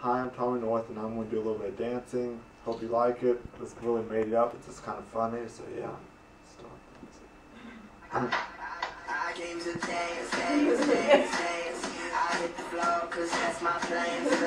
Hi, I'm Tommy North, and I'm going to do a little bit of dancing. Hope you like it. Just really made it up. It's just kind of funny, so yeah. I came to dance, dance, dance, dance. I hit the floor 'cause that's my plans.